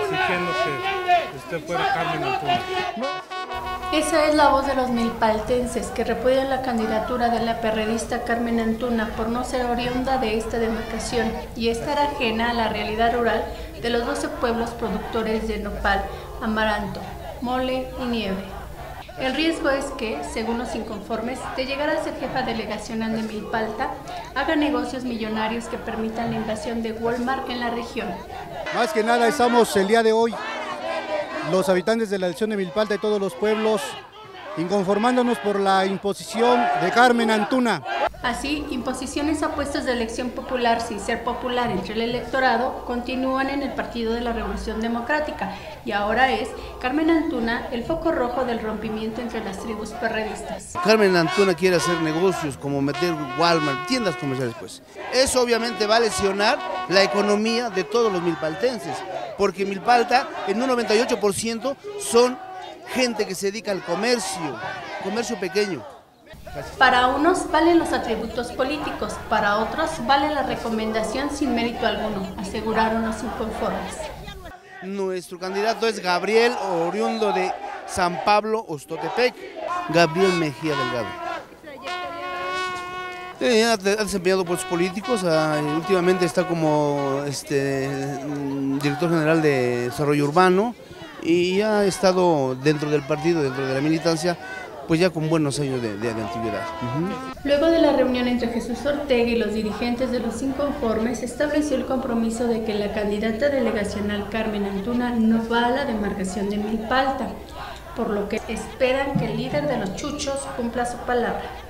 exigiendo que esté fuera Carmen Antuna. Esa es la voz de los milpaltenses que repudian la candidatura de la perredista Carmen Antuna por no ser oriunda de esta demarcación y estar ajena a la realidad rural de los 12 pueblos productores de nopal, amaranto, mole y nieve. El riesgo es que, según los inconformes, de llegar a ser jefa delegacional de Milpalta, haga negocios millonarios que permitan la invasión de Walmart en la región. Más que nada estamos el día de hoy, los habitantes de la elección de Milpalta y todos los pueblos, inconformándonos por la imposición de Carmen Antuna. Así, imposiciones a puestos de elección popular sin ser popular entre el electorado continúan en el Partido de la Revolución Democrática y ahora es Carmen Antuna el foco rojo del rompimiento entre las tribus perredistas. Carmen Antuna quiere hacer negocios como meter Walmart, tiendas comerciales pues. Eso obviamente va a lesionar la economía de todos los milpaltenses, porque Milpalta en un 98% son gente que se dedica al comercio pequeño. Para unos valen los atributos políticos, para otros vale la recomendación sin mérito alguno, aseguraron los inconformes. Nuestro candidato es Gabriel, oriundo de San Pablo, Ostotepec, Gabriel Mejía Delgado. Ha desempeñado puestos políticos, últimamente está como director general de Desarrollo Urbano y ha estado dentro del partido, dentro de la militancia, pues ya con buenos años de antigüedad. Luego de la reunión entre Jesús Ortega y los dirigentes de los inconformes, se estableció el compromiso de que la candidata delegacional Carmen Antuna no va a la demarcación de Milpalta, por lo que esperan que el líder de los chuchos cumpla su palabra.